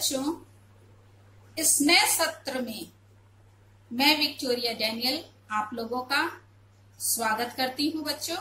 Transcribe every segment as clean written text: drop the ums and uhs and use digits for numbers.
बच्चों, इस नए सत्र में मैं विक्टोरिया डैनियल आप लोगों का स्वागत करती हूं। बच्चों,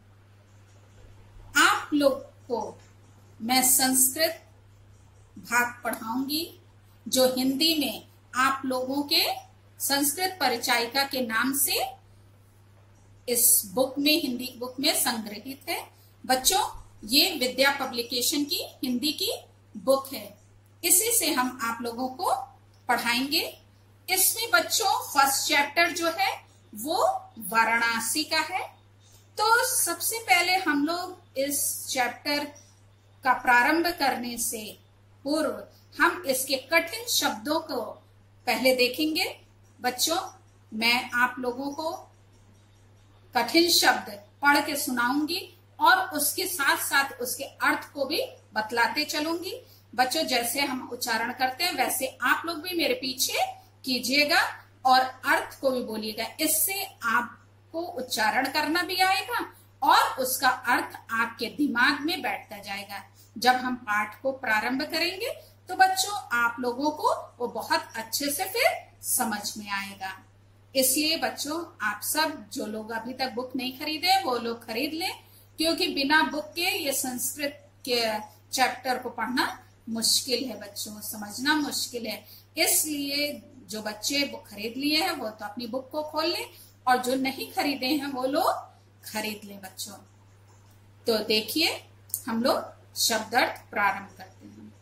आप लोग को मैं संस्कृत भाग पढ़ाऊंगी जो हिंदी में आप लोगों के संस्कृत परिचायिका के नाम से इस बुक में, हिंदी बुक में संग्रहित है। बच्चों, ये विद्या पब्लिकेशन की हिंदी की बुक है, इसी से हम आप लोगों को पढ़ाएंगे। इसमें बच्चों फर्स्ट चैप्टर जो है वो वाराणसी का है। तो सबसे पहले हम लोग इस चैप्टर का प्रारंभ करने से पूर्व हम इसके कठिन शब्दों को पहले देखेंगे। बच्चों, मैं आप लोगों को कठिन शब्द पढ़ के सुनाऊंगी और उसके साथ साथ उसके अर्थ को भी बतलाते चलूंगी। बच्चों, जैसे हम उच्चारण करते हैं वैसे आप लोग भी मेरे पीछे कीजिएगा और अर्थ को भी बोलिएगा। इससे आपको उच्चारण करना भी आएगा और उसका अर्थ आपके दिमाग में बैठता जाएगा। जब हम पाठ को प्रारंभ करेंगे तो बच्चों आप लोगों को वो बहुत अच्छे से फिर समझ में आएगा। इसलिए बच्चों, आप सब जो लोग अभी तक बुक नहीं खरीदे वो लोग खरीद लें, क्योंकि बिना बुक के ये संस्कृत के चैप्टर को पढ़ना मुश्किल है बच्चों, समझना मुश्किल है। इसलिए जो बच्चे बुक खरीद लिए हैं वो तो अपनी बुक को खोल लें और जो नहीं खरीदे हैं वो लोग खरीद लें बच्चों। तो देखिए, हम लोग शब्दार्थ प्रारंभ करते हैं।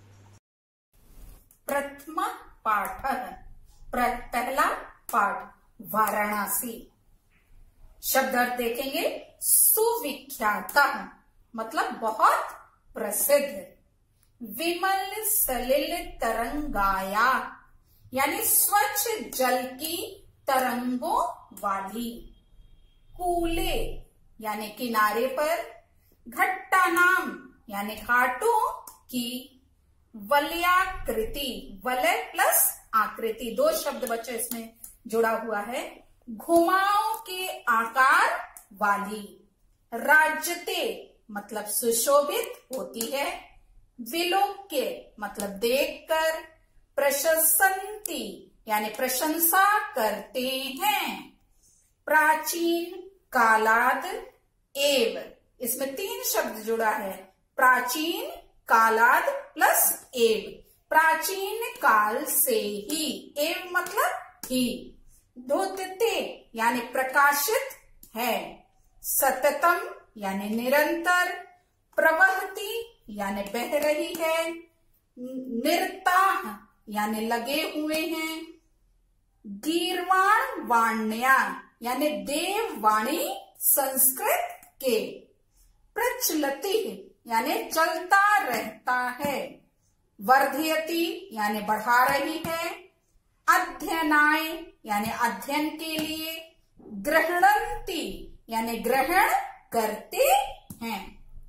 प्रथम पाठ, पहला पाठ वाराणसी। शब्दार्थ देखेंगे। सुविख्यात मतलब बहुत प्रसिद्ध। विमल सलिल तरंगाया यानी स्वच्छ जल की तरंगों वाली। कूले यानी किनारे पर। घट्टा नाम यानी घाटों की। वलयाकृति, वलय प्लस आकृति, दो शब्द बच्चों इसमें जुड़ा हुआ है। घुमाव के आकार वाली। राज्यते मतलब सुशोभित होती है। विलोक्य मतलब देखकर। प्रशंसन्ति यानी प्रशंसा करते हैं। प्राचीन कालाद एव, इसमें तीन शब्द जुड़ा है। प्राचीन कालाद प्लस एव, प्राचीन काल से ही। एव मतलब ही। धोतते यानी प्रकाशित है। सततम यानी निरंतर। प्रवहती यानी बह रही है। निरताः यानी लगे हुए हैं। गीर्वाण वाण्या यानी देववाणी संस्कृत के। प्रचलति यानी चलता रहता है। वर्धयति यानी बढ़ा रही है। अध्ययनाय यानी अध्ययन के लिए। ग्रहणन्ति यानी ग्रहण करते हैं।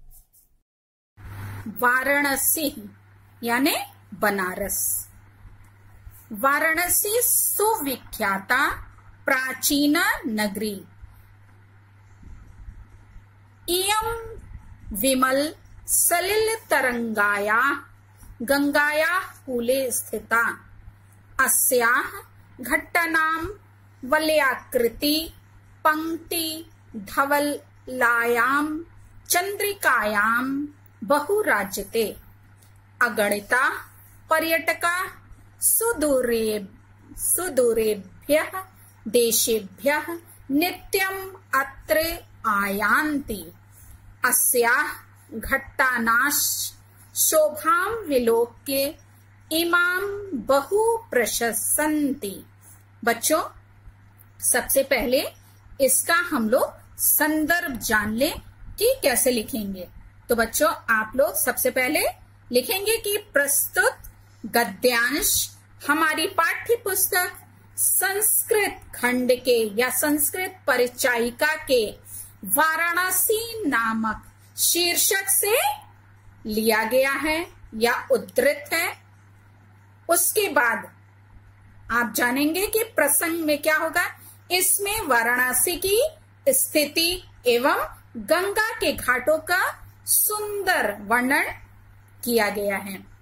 वाराणसी यानी बनारस। वाराणसी सुविख्याता प्राचीना नगरी। इयं विमल सलिल तरंगाया गंगाया कूले स्थिता। अस्याः घट्टानां वलयाकृति पंक्ति धवलायां चंद्रिकायां बहुराज्यते। अगणिता पर्यटका सुदूरेभ्यः देशेभ्यः नित्यम् अत्र आयान्ति। अस्याः घट्टानां शोभां विलोक्य इमां बहु प्रशंसन्ति। बच्चों, सबसे पहले इसका हम लोग संदर्भ जान लें कि कैसे लिखेंगे। तो बच्चों, आप लोग सबसे पहले लिखेंगे कि प्रस्तुत गद्यांश हमारी पाठ्य पुस्तक संस्कृत खंड के या संस्कृत परिचायिका के वाराणसी नामक शीर्षक से लिया गया है या उद्धृत है। उसके बाद आप जानेंगे कि प्रसंग में क्या होगा। इसमें वाराणसी की स्थिति एवं गंगा के घाटों का सुंदर वर्णन किया गया है।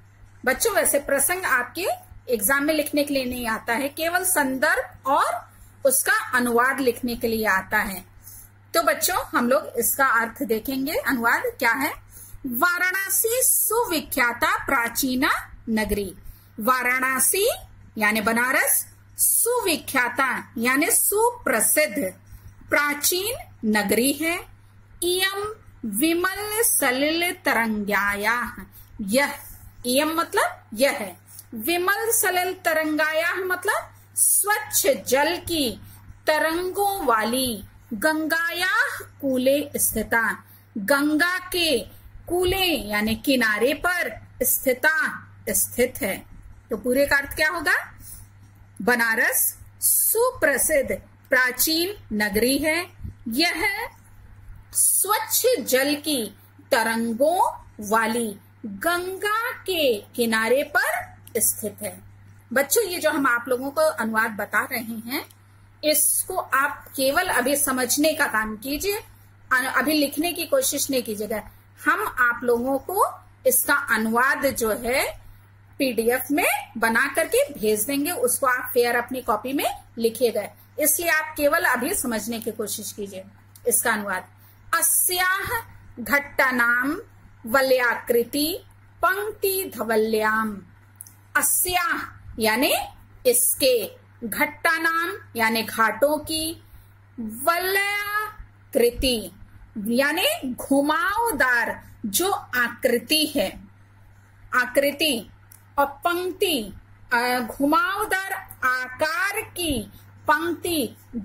बच्चों वैसे प्रसंग आपके एग्जाम में लिखने के लिए नहीं आता है, केवल संदर्भ और उसका अनुवाद लिखने के लिए आता है। तो बच्चों हम लोग इसका अर्थ देखेंगे। अनुवाद क्या है? वाराणसी सुविख्याता प्राचीना नगरी। वाराणसी यानी बनारस, सुविख्याता यानी सुप्रसिद्ध प्राचीन नगरी है। इयम विमल सलिल तरंगाया, यह, इयम मतलब यह है, विमल सलिल तरंगाया मतलब स्वच्छ जल की तरंगों वाली, गंगाया कूले स्थिता, गंगा के कूले यानी किनारे पर स्थिता स्थित है। तो पूरे का अर्थ क्या होगा? बनारस सुप्रसिद्ध प्राचीन नगरी है, यह स्वच्छ जल की तरंगों वाली गंगा के किनारे पर स्थित है। बच्चों ये जो हम आप लोगों को अनुवाद बता रहे हैं, इसको आप केवल अभी समझने का काम कीजिए, अभी लिखने की कोशिश नहीं कीजिएगा। हम आप लोगों को इसका अनुवाद जो है पीडीएफ में बना करके भेज देंगे, उसको आप फेयर अपनी कॉपी में लिखिएगा। इसलिए आप केवल अभी समझने की कोशिश कीजिए इसका अनुवाद। अस्याह घट्टानाम वलयाकृति पंक्ति धवल्याम। अस्याह यानी इसके, घट्टानाम यानी घाटों की, वलयाकृति यानी घुमावदार जो आकृति है, आकृति, और पंक्ति घुमावदार आकार की पंक्ति,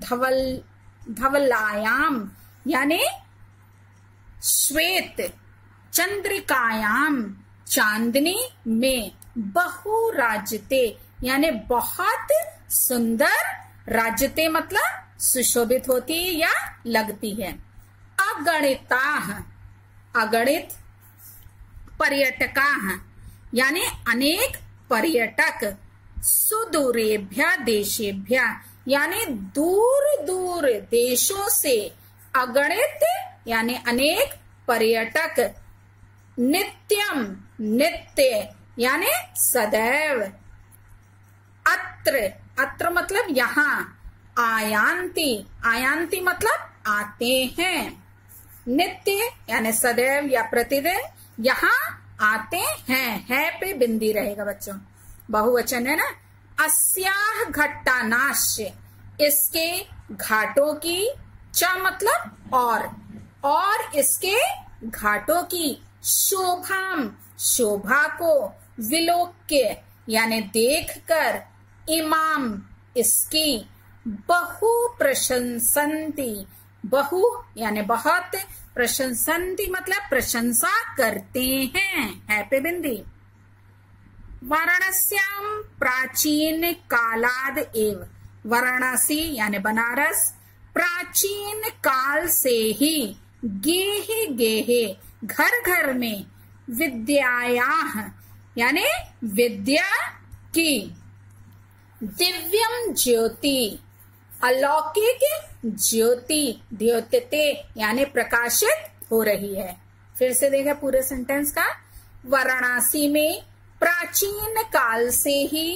धवलायाम यानी श्वेत, चंद्रिकायाम चांदनी में, बहुराजते यानी बहुत सुंदर, राजते मतलब सुशोभित होती या लगती है। अगणिताः, अगणित, पर्यटकाः यानी अनेक पर्यटक, सुदूरेभ्य देशेभ्य यानी दूर दूर देशों से, अगणित यानी अनेक पर्यटक, नित्यम नित्य यानी सदैव, अत्र, अत्र मतलब यहाँ, आयांति, आयांति मतलब आते हैं, नित्य यानी सदैव या प्रतिदिन यहाँ आते हैं, है पे बिंदी रहेगा बच्चों, बहुवचन है ना। अस्याह घट्टानाश, इसके घाटों की, च मतलब और इसके घाटों की, शोभाम शोभा को, विलोक्य यानी देखकर, इमाम इसकी, बहु प्रशंसन्ति, बहु यानी बहुत, प्रशंसन्ति मतलब प्रशंसा करते हैं, है पे बिंदी। वाराणस्याम प्राचीन कालाद एव, वाराणसी यानी बनारस प्राचीन काल से ही, गेहे गेहे घर घर में, विद्यायाः यानी विद्या की, दिव्यम ज्योति अलौकिक ज्योति, द्योतते यानी प्रकाशित हो रही है। फिर से देखा पूरे सेंटेंस का, वाराणसी में प्राचीन काल से ही,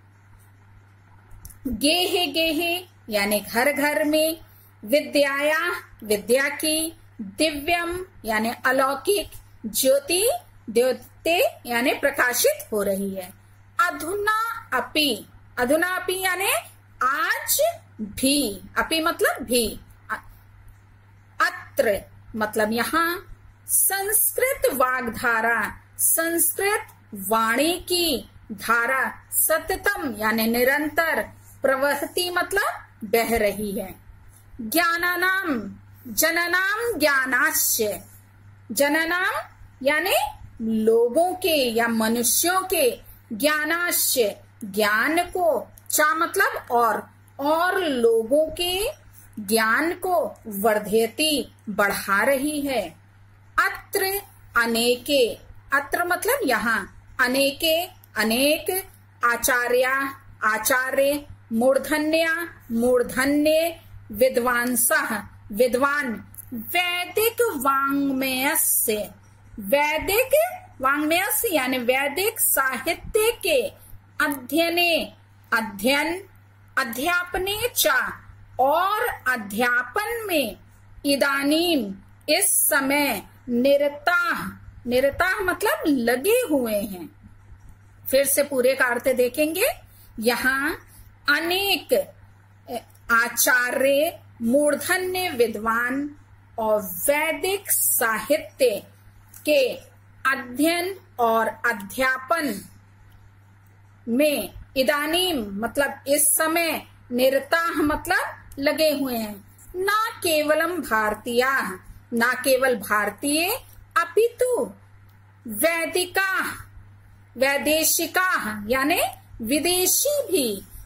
गेहे गेहे यानी घर घर में, विद्याया विद्या की, दिव्यम यानी अलौकिक, ज्योति द्योतते यानी प्रकाशित हो रही है। अधुना अपि, अधुना अपि यानी आज भी, अपि मतलब भी, अत्र मतलब यहाँ, संस्कृत वाग्धारा संस्कृत वाणी की धारा, सततम यानी निरंतर, प्रवहती मतलब बह रही है। ज्ञानानाम, जननाम ज्ञानाश्य, जननाम यानी लोगों के या मनुष्यों के, ज्ञानाश्य ज्ञान को, चा मतलब और लोगों के ज्ञान को, वर्धयति बढ़ा रही है। अत्र अनेके, अत्र मतलब यहाँ, अनेके अनेक, आचार्या आचार्य, मूर्धन्या मूर्धन्य, विद्वांसः विद्वान, वैदिक वाङ्मयस्य, वैदिक वाङ्मयस्य यानी वैदिक साहित्य के अध्ययन अध्यापने च और अध्यापन में इदानीम इस समय निरताः मतलब लगे हुए हैं। फिर से पूरे का अर्थ देखेंगे। यहाँ अनेक आचार्य, मूर्धन्य विद्वान और वैदिक साहित्य के अध्ययन और अध्यापन में इदानीम मतलब इस समय, निरताः मतलब लगे हुए हैं। न केवलम भारतीयाः, न केवल भारतीय, अपितु वैदेशिकाः यानी विदेशी भी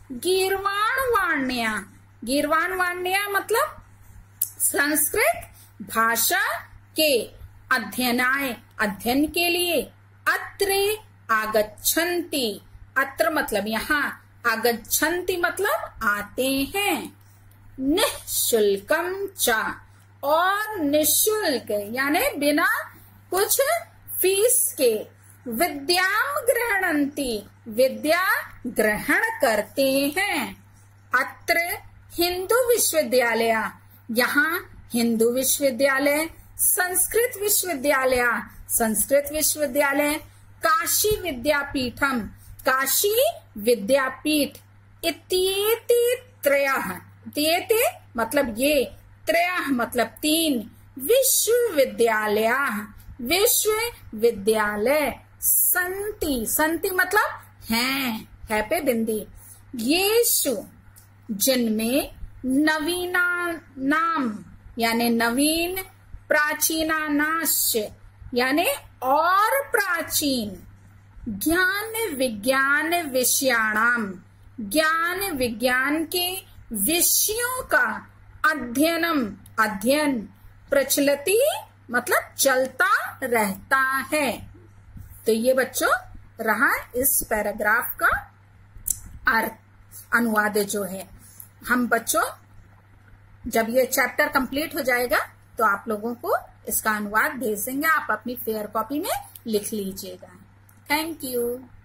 गीर्वाणवाण्या मतलब संस्कृत भाषा के अध्ययन के लिए अत्र आगच्छन्ति। अत्र मतलब यहाँ, आगच्छन्ति मतलब आते हैं। निःशुल्कम च और निःशुल्क यानी बिना कुछ फीस के, विद्याम गृह्णन्ति विद्या ग्रहण करते हैं। अत्र हिंदू विश्वविद्यालय, यहाँ हिंदू विश्वविद्यालय, संस्कृत विश्वविद्यालय, काशी विद्यापीठम काशी विद्यापीठ, इत्येते त्रयः, इत्येते मतलब ये, त्रयः मतलब तीन, विश्वविद्यालय संति मतलब हैं, है पे बिंदी, येषु जिनमें नवीना नाम यानी नवीन, प्राचीना नाश्च यानी और प्राचीन, ज्ञान विज्ञान विषयाणाम ज्ञान विज्ञान के विषयों का अध्ययन, प्रचलति मतलब चलता रहता है। तो ये बच्चों रहा इस पैराग्राफ का अनुवाद जो है। हम बच्चों जब ये चैप्टर कंप्लीट हो जाएगा तो आप लोगों को इसका अनुवाद भेज देंगे, आप अपनी फेयर कॉपी में लिख लीजिएगा। Thank you.